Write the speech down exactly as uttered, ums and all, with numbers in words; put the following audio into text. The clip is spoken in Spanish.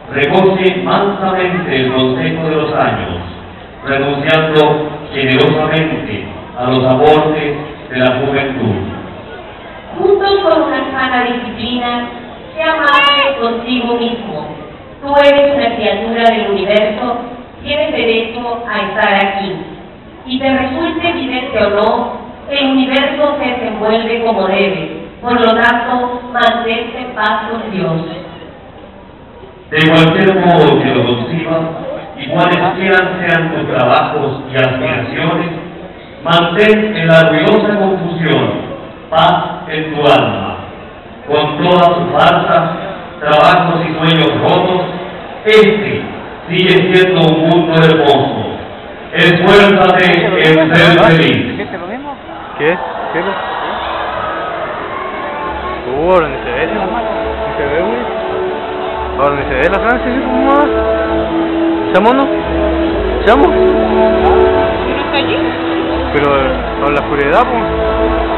recoge mansamente el consejo de los años, renunciando generosamente a los aportes de la juventud. Junto con una sana disciplina, sea amable contigo mismo. Tú eres una criatura del universo, tienes derecho a estar aquí. Y te resulte evidente o no, el universo se desenvuelve como debe. Por lo tanto, mantente en paz con Dios. De cualquier modo que lo conciba, y cualesquiera sean tus trabajos y aspiraciones, mantén en la ruidosa confusión paz en tu alma. Con todas sus farsas, trabajos y sueños rotos, este sigue siendo un mundo hermoso. Esfuérzate en ser feliz. ¿Qué? ¿Qué? Uh, ahora ni se ve, ¿no? Ni se ve, güey. Ahora ni se ve la Francia, ¿sí? ¿Cómo va? ¿Chamo no? ¿Chamo? ¿No está allí? Pero, con la oscuridad, pues.